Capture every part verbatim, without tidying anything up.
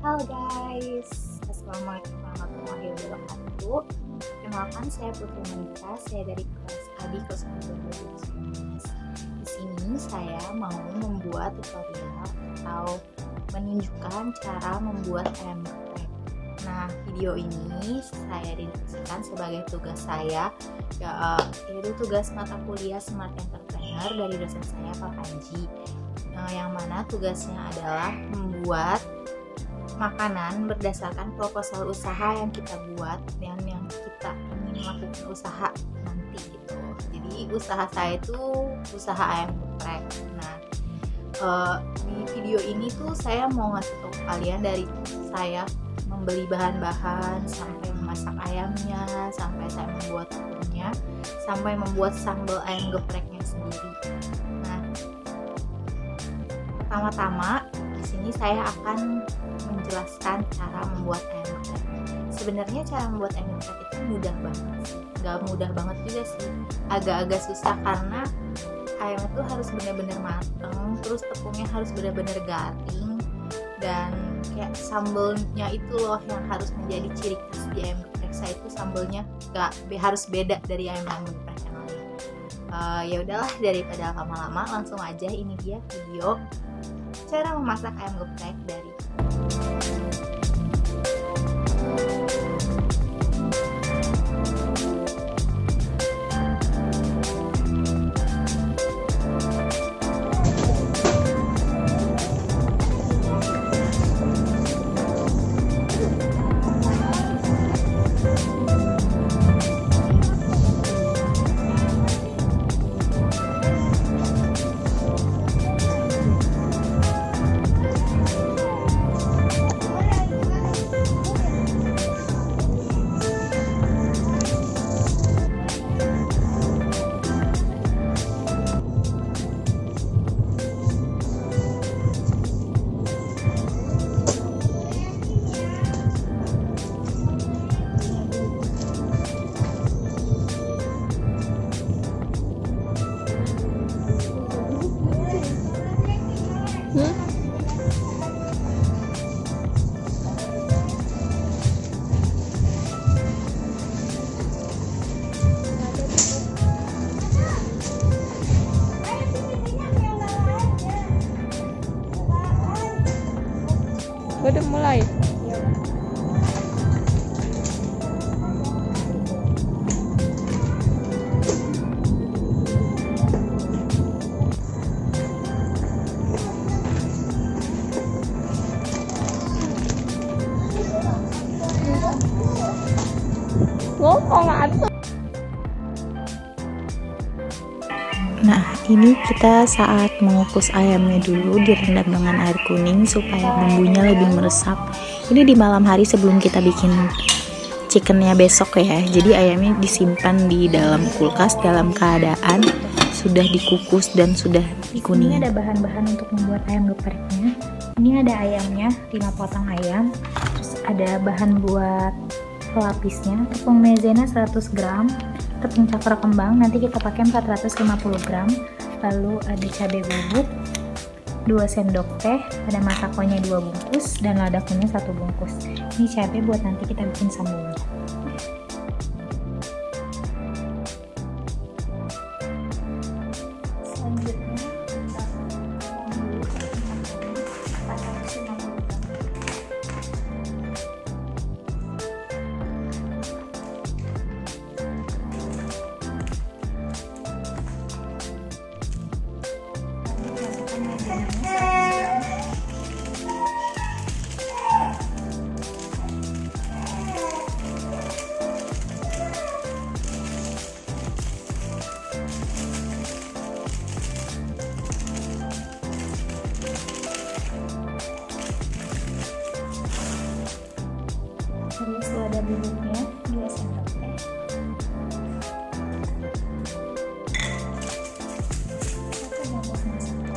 Halo guys, Assalamualaikum warahmatullahi wabarakatuh. Perkenalkan, saya Putri Monika, saya dari kelas A D kelas dua dua ribu sembilan belas. Di sini saya mau membuat tutorial atau menunjukkan cara membuat ayam geprek. Nah, video ini saya dedikasikan sebagai tugas saya, ya, yaitu tugas mata kuliah Smart Entrepreneur dari dosen saya, Pak Panji. Nah, yang mana tugasnya adalah membuat makanan berdasarkan proposal usaha yang kita buat dan yang kita ingin melakukan usaha nanti gitu. Jadi usaha saya itu usaha ayam geprek. Nah, uh, di video ini tuh saya mau ngasih tahu kalian dari saya membeli bahan-bahan sampai memasak ayamnya, sampai saya membuat tepungnya, sampai membuat sambal ayam gepreknya sendiri. Nah, pertama-tama di sini saya akan menjelaskan cara membuat ayam geprek. Sebenarnya cara membuat ayam geprek itu mudah banget, nggak mudah banget juga sih, agak-agak susah karena ayam itu harus benar-benar mateng, terus tepungnya harus benar-benar garing, dan kayak sambelnya itu loh yang harus menjadi ciri khas di ayam geprek saya itu, sambelnya nggak harus beda dari ayam ayam geprek yang lain. Uh, ya udahlah, daripada lama-lama langsung aja ini dia video cara memasak ayam geprek dari udah mulai. Nah, ini kita saat mengukus ayamnya dulu direndam dengan air kuning supaya bumbunya lebih meresap. Ini di malam hari sebelum kita bikin chickennya besok ya. Jadi ayamnya disimpan di dalam kulkas dalam keadaan sudah dikukus dan sudah dikuning. Ini ada bahan-bahan untuk membuat ayam gepreknya. Ini ada ayamnya, lima potong ayam. Terus ada bahan buat pelapisnya, tepung maizena seratus gram, tepung cakra kembang nanti kita pakai empat ratus lima puluh gram, lalu ada cabai bubuk dua sendok teh, ada masakonya dua bungkus dan ladakunya satu bungkus. Ini cabai buat nanti kita bikin sambalnya. Selanjutnya terus lada bubuknya dua sendok teh. Satu bungkus masako.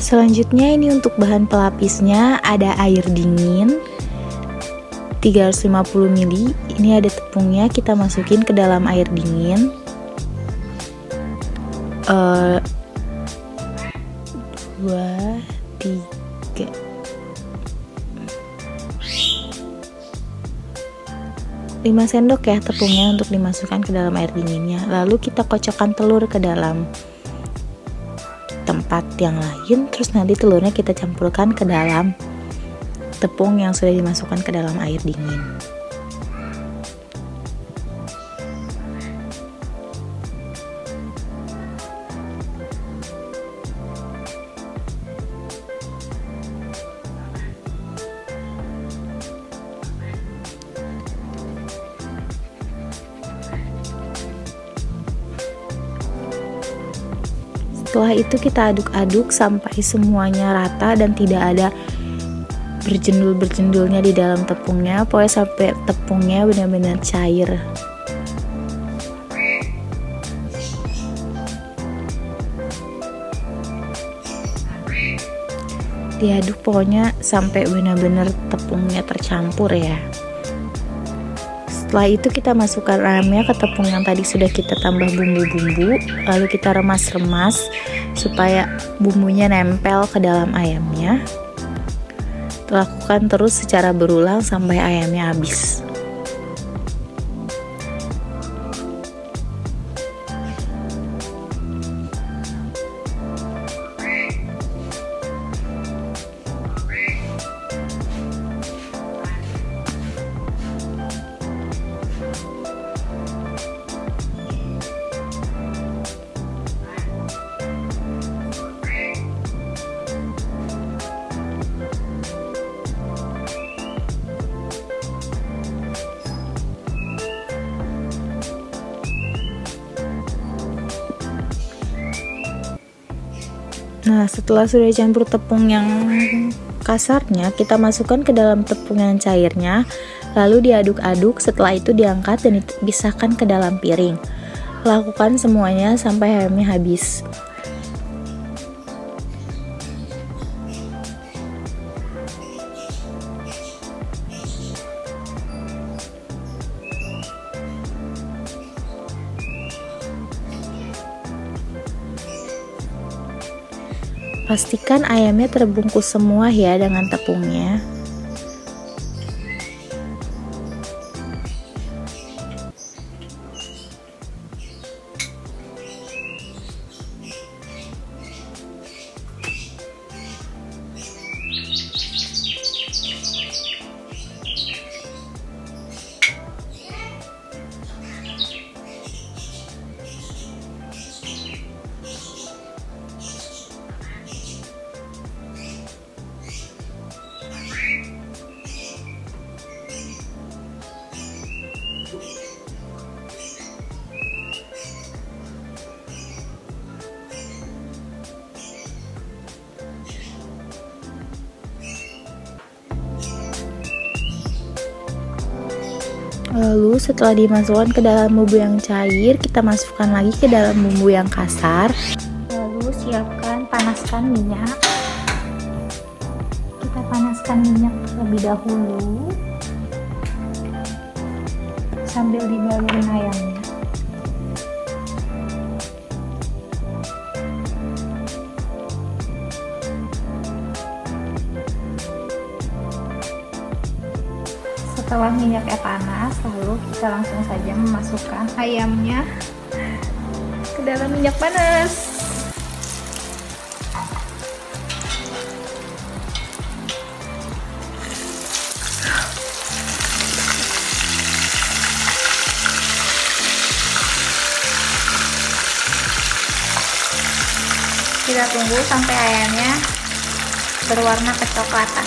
Selanjutnya ini untuk bahan pelapisnya ada air dingin tiga ratus lima puluh mililiter. Ini ada tepungnya, kita masukin ke dalam air dingin. Uh, dua, tiga. lima sendok ya tepungnya untuk dimasukkan ke dalam air dinginnya. Lalu kita kocokkan telur ke dalam tempat yang lain, terus nanti telurnya kita campurkan ke dalam tepung yang sudah dimasukkan ke dalam air dingin. Setelah itu kita aduk-aduk sampai semuanya rata dan tidak ada berjendul-berjendulnya di dalam tepungnya. Pokoknya sampai tepungnya benar-benar cair. Diaduk pokoknya sampai benar-benar tepungnya tercampur ya. Setelah itu kita masukkan ayamnya ke tepung yang tadi sudah kita tambah bumbu-bumbu, lalu kita remas-remas supaya bumbunya nempel ke dalam ayamnya. Lakukan terus secara berulang sampai ayamnya habis. Nah, setelah sudah campur tepung yang kasarnya, kita masukkan ke dalam tepung yang cairnya, lalu diaduk-aduk. Setelah itu diangkat dan dipisahkan ke dalam piring. Lakukan semuanya sampai ayamnya habis. Pastikan ayamnya terbungkus semua ya dengan tepungnya. Lalu setelah dimasukkan ke dalam bumbu yang cair, kita masukkan lagi ke dalam bumbu yang kasar. Lalu siapkan, panaskan minyak. Kita panaskan minyak terlebih dahulu sambil dibalurin ayamnya. Setelah minyaknya panas, lalu kita langsung saja memasukkan ayamnya ke dalam minyak panas. Kita tunggu sampai ayamnya berwarna kecoklatan.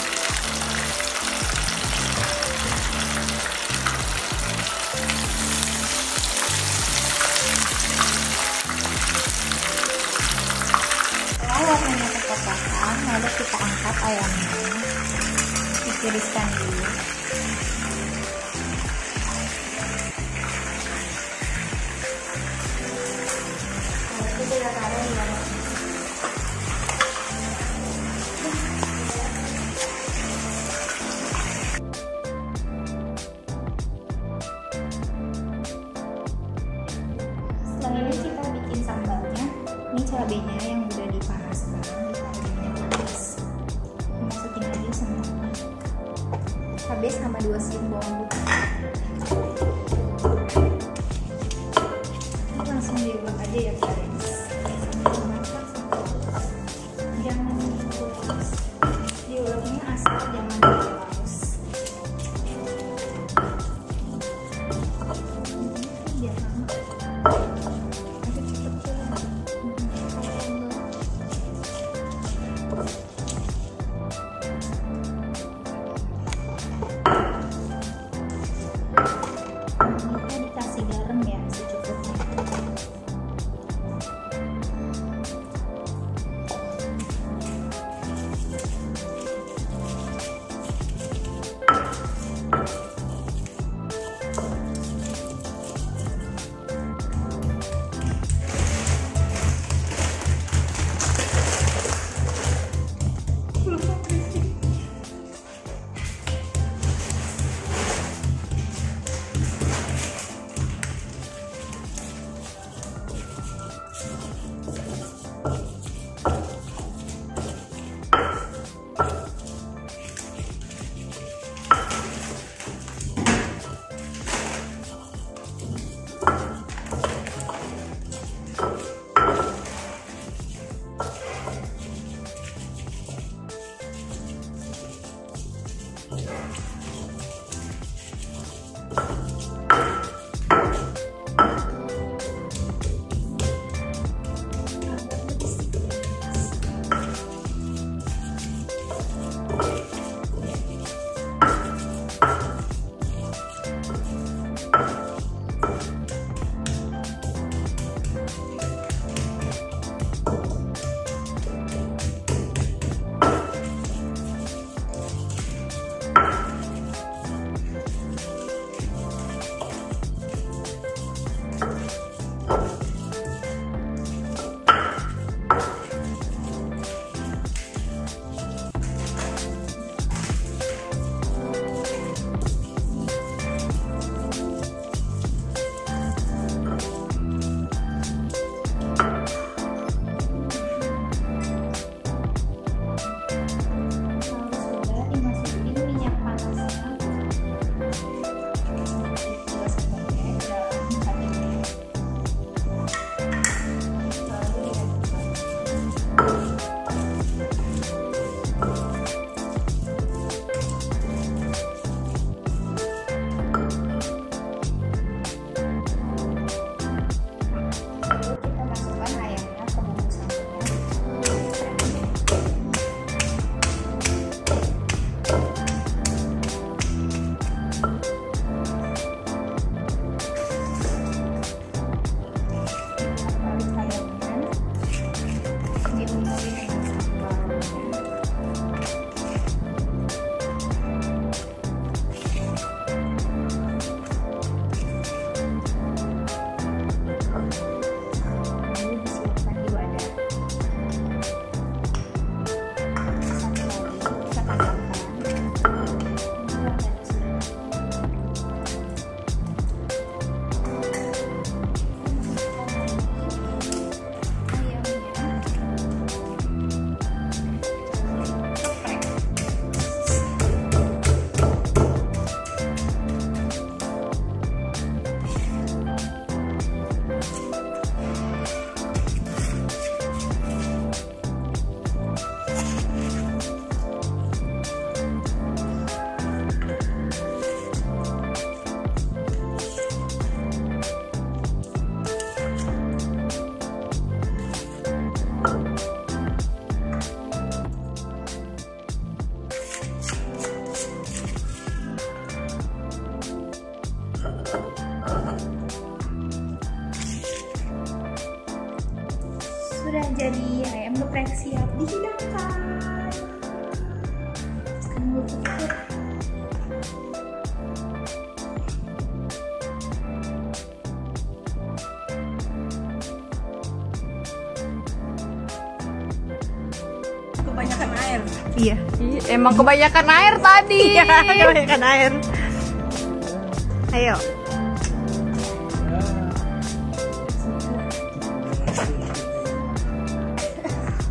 Warnanya kecoklatan, lalu kita angkat ayamnya, ditiriskan dulu. Lalu kita taruh di dalam. cabai sama dua siung bawang putih. Ini langsung diulek aja ya guys. Jangan diulek, diuleknya asal jangan diulek. Biar lama. Nanti cepet tuh. Kita dikasih garam ya secukupnya. Sudah jadi ayam geprek siap dihidangkan. Sekarang gue tutup. Kebanyakan air. Iya. Emang kebanyakan air tadi. Iya, kebanyakan air. Ayo.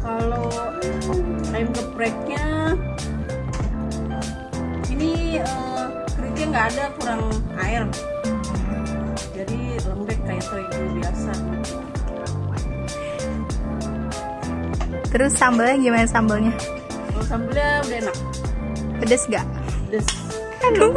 Kalau ayam gepreknya ini uh, nggak ada kurang air, jadi lembek kayak terigu biasa. Terus sambelnya gimana sambelnya? Kalau sambelnya udah enak. Pedes gak? Pedes. Aduh.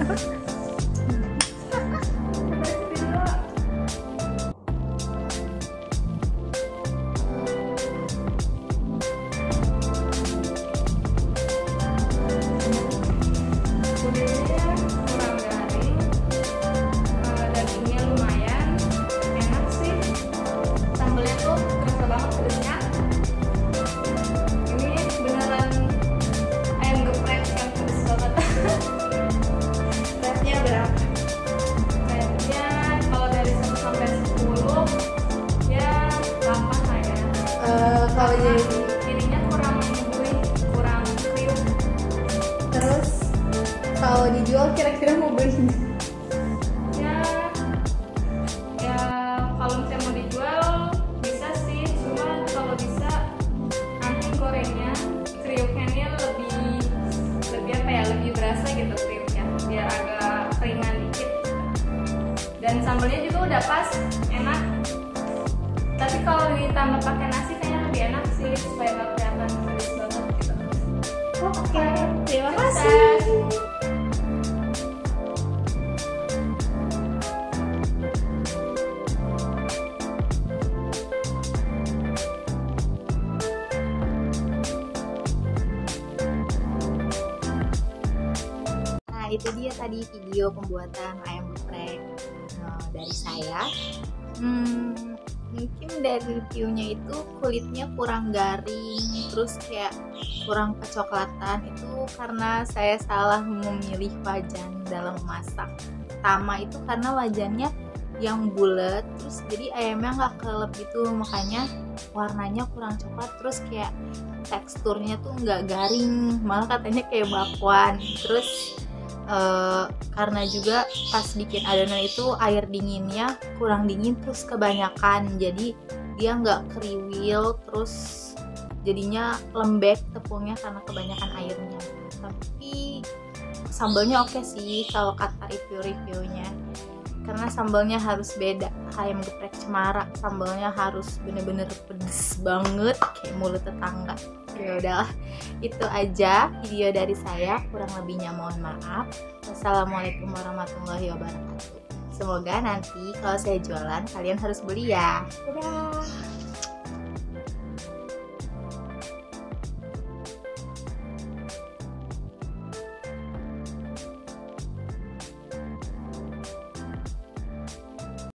Kalau jadi ininya kurang gurih, kurang kriuk. terus kalau dijual kira-kira mau beli Ya, ya kalau misalnya mau dijual bisa sih, cuma kalau bisa nanti gorengnya kriuknya ini lebih lebih apa ya, lebih berasa gitu kriuknya, biar agak keringan dikit. Dan sambelnya juga udah pas, enak. Tapi kalau ditambah pakai nasi kayaknya lebih enak sih, supaya nggak kelihatan pedes banget gitu. Oke, terima Sukses. kasih. Nah, itu dia tadi video pembuatan ayam geprek eh, dari saya. Hmm, mungkin dari reviewnya itu kulitnya kurang garing, terus kayak kurang kecoklatan. Itu karena saya salah memilih wajan dalam memasak. Pertama itu karena wajannya yang bulat, terus jadi ayamnya nggak kelep gitu, makanya warnanya kurang coklat, terus kayak teksturnya tuh nggak garing, malah katanya kayak bakwan. Terus Uh, karena juga pas bikin adonan itu air dinginnya kurang dingin, terus kebanyakan, jadi dia nggak kriwil, terus jadinya lembek tepungnya karena kebanyakan airnya. Tapi sambalnya oke sih kalau kata review-reviewnya, karena sambalnya harus beda. Ayam geprek Cemara sambalnya harus bener-bener pedes banget kayak mulut tetangga. Ya udahlah, itu aja video dari saya, kurang lebihnya mohon maaf. Wassalamualaikum warahmatullahi wabarakatuh. Semoga nanti kalau saya jualan kalian harus beli ya. Dadah.